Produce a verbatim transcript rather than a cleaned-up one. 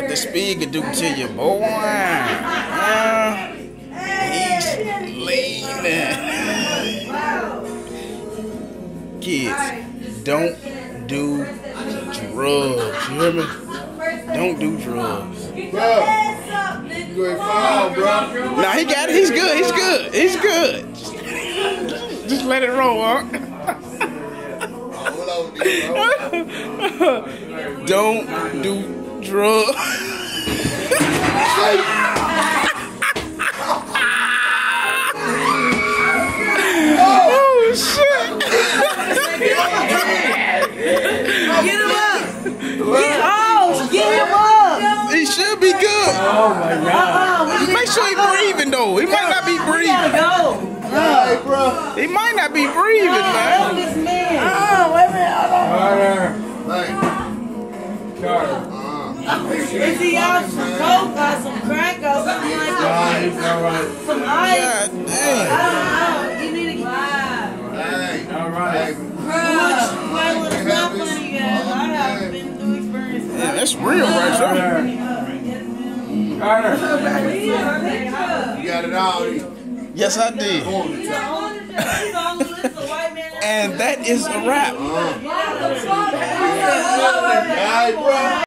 the speed could do to you, boy. Uh, he's leaning. Kids, don't do drugs. You hear me? Don't do drugs. Bro, you ain't fall, bro. Nah, he got it. He's good. He's good. He's good. Just let it roll, huh? Don't do drugs. Oh shit! Get him up! Get, oh, get him up! He should be good. Oh my God! Make sure he's breathing though. He might not be breathing. Go! Hey, bro. He might not be breathing, man. This man! Oh, wait a minute, hold on. Hey. Carter. Is he on some coke or some crack or something like Nah, that? he's alright. Some ice? God I damn. don't know. You need to get Hey. Alright. Bro, well, it's not funny, guys. I have been through experience. Yeah, that's real right there. Carter. You got it all. Yes, I did. And that is a wrap. Hey, bro.